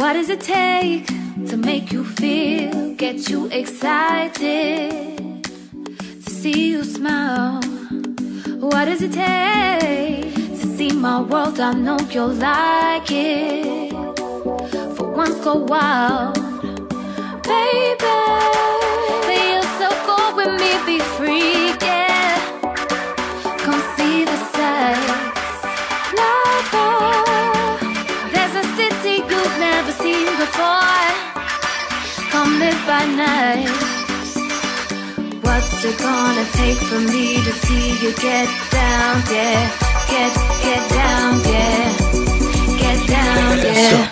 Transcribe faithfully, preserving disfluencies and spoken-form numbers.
What does it take to make you feel, get you excited, to see you smile? What does it take to see my world? I know you'll like it. For once go wild, baby. Feel so good with me, be free, yeah. Come see the sights, lover. There's a city you've never seen before. Come live by night. What's it gonna take for me to see you get down, yeah? Get, get down, yeah. Get down, yeah.